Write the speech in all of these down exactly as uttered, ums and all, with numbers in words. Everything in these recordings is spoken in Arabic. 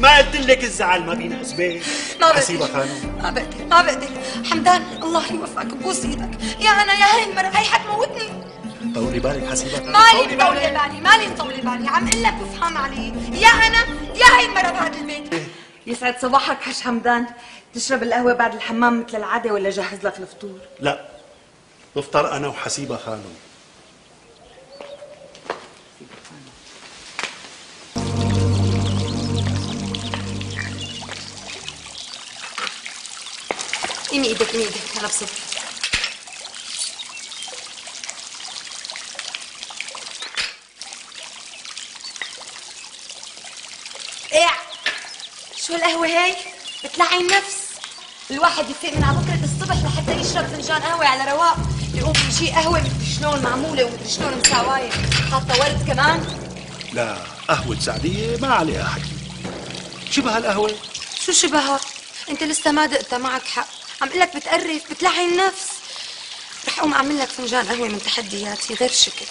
ما قلت لك الزعل ما بيناسبك؟ ما حسيبة بقدر خانم، ما بقدر ما بقدر. حمدان الله يوفقك، ببوس ايدك. يا انا يا هاي المرة هي حتموتني. طولي بالك حسيبة خانم، مالي مطولة بالي، مالي مطولة بالي، عم قل لك افهم علي. يا انا يا هي المرة بهذا البيت. يسعد صباحك حج حمدان. تشرب القهوة بعد الحمام مثل العادة ولا جهز لك الفطور؟ لا بفطر أنا وحسيبة خانم. قيمي ايدك قيمي ايدك، انا بصف. ايه شو القهوة هي؟ بتلعي النفس. الواحد يفيق من على بكرة الصبح لحتى يشرب فنجان قهوة على رواق، يقوم بيجي قهوة مدري شلون معمولة ومدري شلون مساواية، حاطة ورد كمان. لا قهوة سعدية ما عليها حكي. شبه القهوة؟ شو شبهها؟ انت لسه ما دقتها، معك حق. عم قلك بتقرف بتلعي النفس. رح اقوم اعمل لك فنجان قهوة من تحدياتي غير شكل.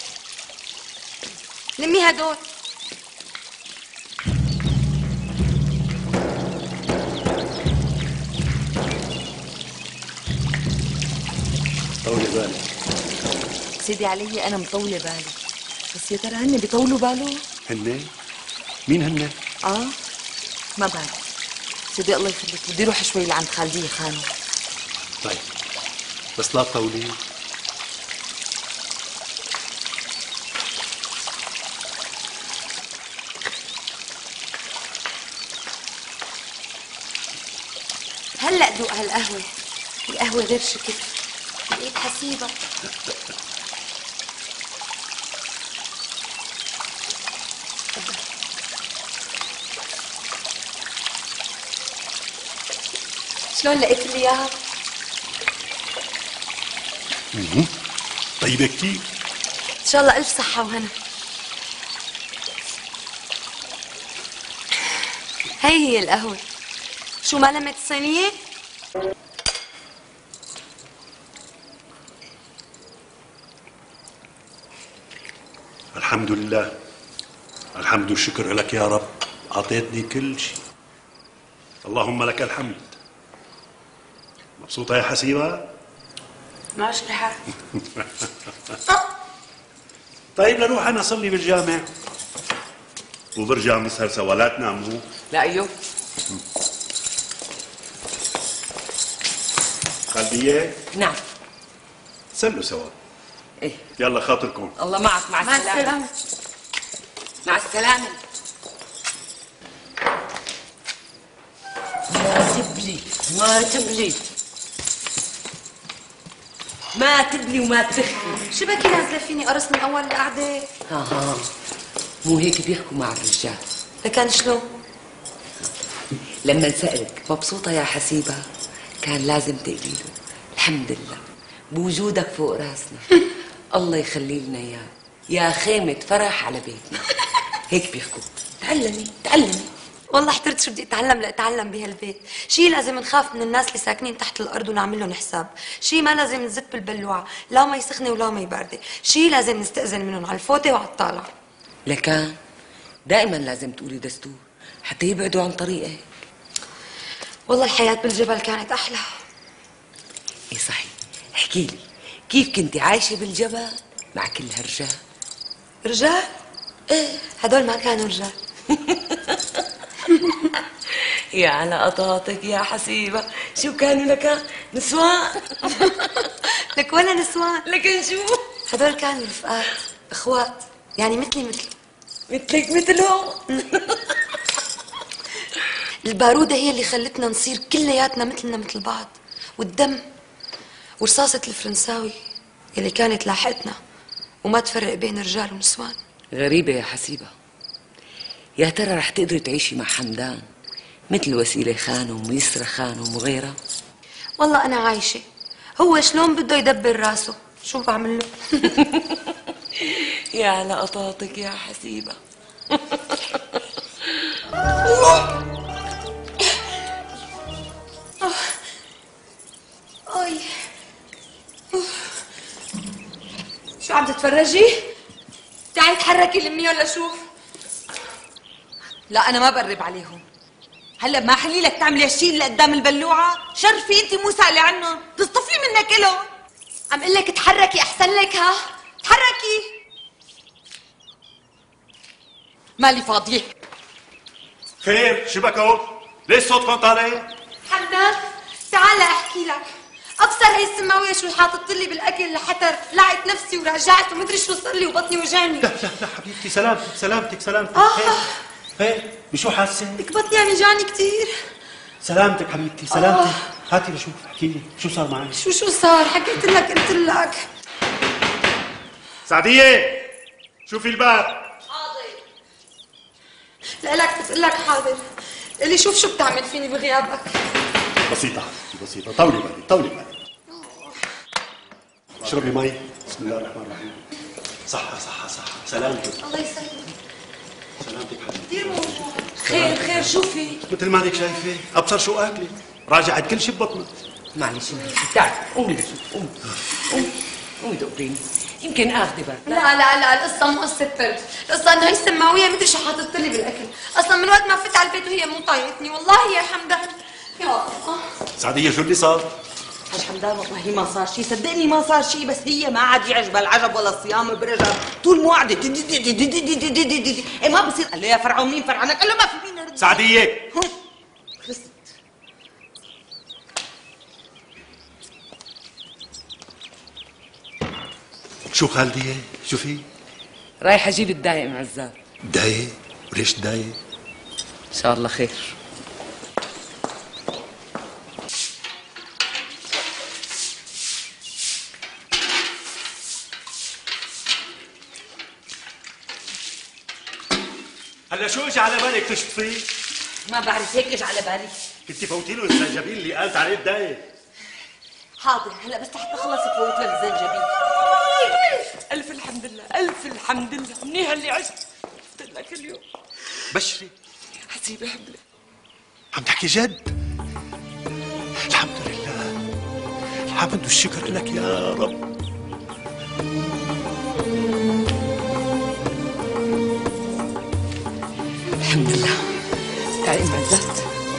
لمي هدول. طولي بالك. سيدي علي أنا مطولة بالي، بس يا ترى هن بيطولوا بالهم؟ هن؟ مين هن؟ آه ما بعرف. سيدي الله يخليك بدي اروح شوي لعند خالدية خانم. طيب بس لا تطولي. هلا دوق هالقهوة، القهوة غير شكل، بقيت حسيبة. شلون لقيت لي اياها؟ طيبة كتير. ان شاء الله الف صحة وهنا. هي هي القهوة. شو ما لمت الصينية؟ الحمد لله، الحمد والشكر لك يا رب، أعطيتني كل شيء. اللهم لك الحمد. مبسوطة يا حسيبة؟ ماشي الحال. طيب لنروح أنا أصلي بالجامع وبرجع نسهر سوا، لا تناموا. لا أيوه. خالدية؟ نعم. سلوا سوا. إيه يلا خاطركم. الله معك. مع السلامة. مع السلامة. مع السلامة. ما تبلي ما تبلي ما تبلي وما تخفي. شو بكي نازلة فيني قرص من أول القعدة؟ ها ها مو هيك بيحكوا مع الرجال. لكان شلون؟ لما نسألك مبسوطة يا حسيبة كان لازم تقولي له الحمد لله بوجودك فوق راسنا. الله يخلي لنا اياه يا خيمة فرح على بيتنا. هيك بيحكوا. تعلمي تعلمي. والله احترت شو بدي اتعلم لاتعلم بهالبيت. شي لازم نخاف من الناس اللي ساكنين تحت الارض ونعمل لهم حساب، شي ما لازم نزت بالبلوعه، لا ما يسخنه ولا ما يبرده، شي لازم نستأذن منهم على الفوته وعلى الطالع. لكان دائما لازم تقولي دستور حتى يبعدوا عن طريقك. والله الحياة بالجبل كانت احلى. ايه صحيح. احكي لي كيف كنتي عايشة بالجبل مع كل هالرجال؟ رجال؟ ايه هدول ما كانوا رجال. يا على قطاطك يا حسيبة، شو كانوا لك؟ نسوان؟ لك ولا نسوان، لكن شو؟ هدول كانوا رفقات اخوات، يعني مثلي مثلي. مثلك مثلهم. البارودة هي اللي خلتنا نصير كلياتنا مثلنا مثل بعض، والدم ورصاصة الفرنساوي اللي كانت لاحقتنا وما تفرق بين رجال ونسوان. غريبة يا حسيبة، يا ترى رح تقدري تعيشي مع حمدان مثل وسيلة خانم ويسرى خانم وغيرها؟ والله أنا عايشة، هو شلون بده يدبر راسه شو بعمل له. يا على قطاطك يا حسيبة. أي شو عم تتفرجي؟ تعي تحركي لمني ولا شو؟ لا أنا ما بقرب عليهم. هلا ما حلي لك تعملي هالشيء اللي قدام البلوعه؟ شرفي انت مو سالي عنهم، تصطفلي منك الهم. عم اقول لك تحركي احسن لك، ها تحركي. مالي فاضيه. خير شبك هون؟ ليش صوتكم طالع؟ حمدان تعال احكي لك. ابصر هي السماويه شو حاطط لي بالاكل لحتى لعت نفسي ورجعت ومدري شو صار لي وبطني وجعني. لا لا لا حبيبتي، سلامتك سلامتك سلامتك. آه. خير خير بشو حاسه؟ لك بطني عم يجاني كثير. سلامتك حبيبتي سلامتك. آه. هاتي لشوف، احكي لي شو صار معك؟ شو شو صار؟ حكيت لك قلت لك. سعديه شوفي الباب. حاضر. لك بتقول لك حاضر. قلي شوف شو بتعمل فيني بغيابك. بسيطة حبيبتي بسيطة، طولي بالي طولي بالي. اشربي مي. بسم الله الرحمن الرحيم. صحة صحة صحة. سلامتك. الله يسلمك. سلامتك حبيبتي. كثير موجوع. خير خير شوفي. مثل ما هيك شايفة، أبصر شو أكلي، راجعت كل شيء ببطنك. معلش تعالي قومي لشوف، قومي قومي قومي دقريني، يمكن اخذي برد. لا لا لا القصة مو قصة برد، القصة انه هي السماوية مدري شو حاطط لي بالاكل، اصلا من وقت ما فت على البيت وهي مو طايقتني، والله يا حمدان. يا الله. سعدية شو اللي صار؟ حاج حمدان والله ما صار شيء، صدقني ما صار شيء، بس هي ما عاد يعجبها العجب ولا الصيام برجب، طول مو قاعده ايه ما بصير. قال له يا فرعون مين فرعونك؟ قال له ما في مين يرد. سعدية خلصت. شو خالدية؟ شو في؟ رايحه اجيب الدايق معزاب. دايق؟ وليش دايق؟ ان شاء الله خير. هلا شو اجى على بالك تشطفي؟ ما بعرف هيك اجى على بالي. كنتي فوتي له الزنجبيل اللي قالت عليه الدايق. حاضر هلا بس حتى خلص تفوت لك الزنجبيل. الف الحمد لله الف الحمد لله منيح اللي عشت شفت لك اليوم. بشري حسيبي حبلة. عم تحكي جد؟ الحمد لله، الحمد والشكر لك يا رب. الحمد لله. تعالي معزات.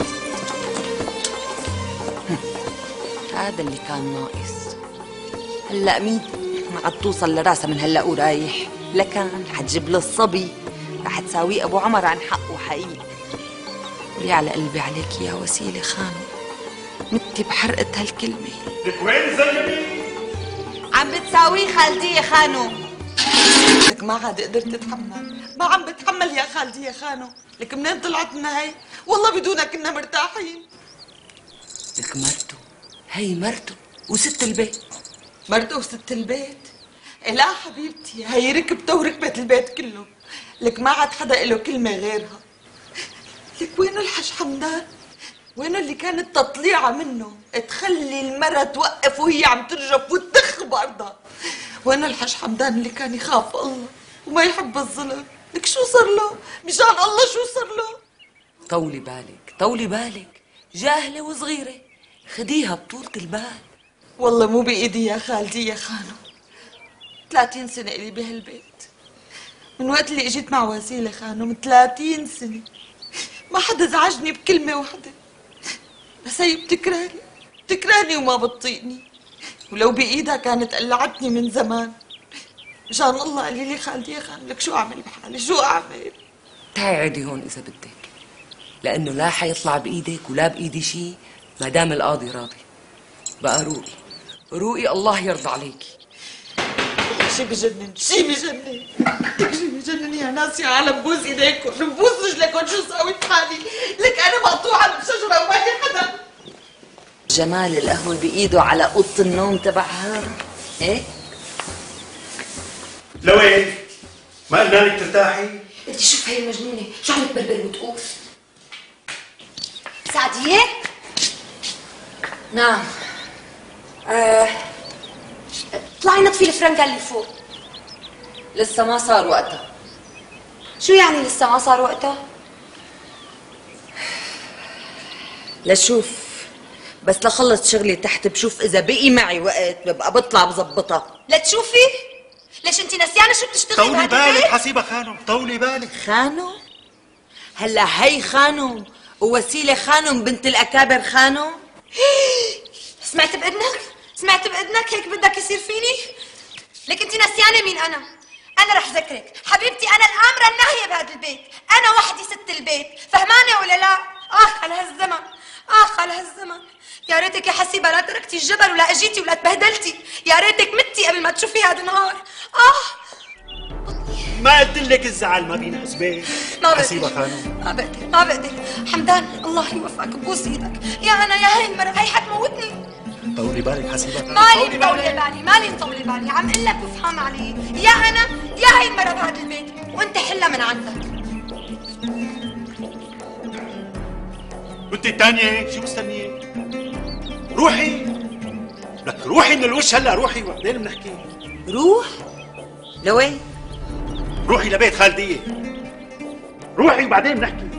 هذا اللي كان ناقص. هلا مين ما عاد توصل لراسها من هلا ورايح، لكان حتجيب له الصبي رح تساويه ابو عمر عن حقه حقيقي. ولي على قلبي عليك يا وسيله خانو، متي بحرقه هالكلمه. لك وين الزنجبيل؟ عم بتساويه خالتي خانو. لك ما عاد قدرت اتحمل، ما عم بتحمل يا خالتي يا خانو. لك منين طلعت لنا هي؟ والله بدونها كنا مرتاحين. لك مرته، هي مرته وست البيت. مرته وست البيت؟ لا حبيبتي هي ركبته وركبت البيت كله. لك ما عاد حدا له كلمة غيرها. لك وينه الحاج حمدان؟ وينه اللي كانت تطليعة منه تخلي المرة توقف وهي عم ترجف وتخ بأرضها؟ وينه الحاج حمدان اللي كان يخاف الله وما يحب الظلم؟ لك شو صار له؟ مشان الله شو صار له؟ طولي بالك طولي بالك، جاهلة وصغيرة، خديها بطولة البال. والله مو بإيدي يا خالتي يا خانو. ثلاثين سنة إلي بهالبيت، من وقت اللي اجيت مع وسيلة خانو من ثلاثين سنة ما حدا زعجني بكلمة واحدة، بس هي بتكرهني بتكرهني وما بتطيقني، ولو بإيدها كانت قلعتني من زمان. مشان الله قالي لي خالتي يا خانو لك شو أعمل بحالي شو أعمل؟ تعي عدي هون إذا بدك، لأنه لا حيطلع بإيدك ولا بإيدي شيء ما دام القاضي راضي. بقى روقي روقي الله يرضى عليكي. شي بجنن شي بجنن شي بجنن يا ناس يا عالم. بوس ايديكم بوس رجليكم شو سوي بحالي؟ لك انا مقطوعه بشجره وما في حدا. جمال القهوه بايده على اوضه النوم تبعها. ايه لوين؟ ما قلنا لك ترتاحي؟ انت شوف هي المجنونة شو عم تبلبل وتقول. سعدية؟ نعم. آه. طلعي نطفي الفرنكة اللي فوق. لسه ما صار وقتها. شو يعني لسه ما صار وقتها؟ لشوف بس لخلص شغلي تحت بشوف اذا بقي معي وقت ببقى بطلع بظبطها. لتشوفي؟ ليش انت نسيانه شو بتشتغلي طولي بهذا بالك البيت؟ حسيبة خانو، طولي بالك. خانو؟ هلا هي خانو ووسيلة خانم بنت الأكابر خانم. سمعت بإذنك؟ سمعت بإذنك هيك بدك يصير فيني؟ لك انت نسيانة مين أنا؟ أنا رح ذكرك، حبيبتي أنا الآمرة الناهية بهذا البيت، أنا وحدي ست البيت، فهمانة ولا لا؟ آخ على هالزمن، آخ على هالزمن، يا ريتك يا حسيبة لا تركتي الجبل ولا أجيتي ولا تبهدلتي، يا ريتك متي قبل ما تشوفي هذا النهار، آه ما قلت لك الزعل ما بينا اسباب. ما حسيبة بقدر خانم، ما بقدر ما بقدر. حمدان الله يوفقك ببوس ايدك، يا انا يا هاي المرة هي حتموتني. طولي بالك حسيبة خانم. مالي مطولة بالي، مالي مطولة بالي، عم اقول لك وافهم علي، يا انا يا هاي المرة بهذا البيت، وانت حلها من عندك. وانت الثانية شو مستنية؟ روحي لك، روحي من الوش هلا، روحي وبعدين بنحكي. روح؟ لوين؟ روحي لبيت خالدية، روحي وبعدين بنحكي.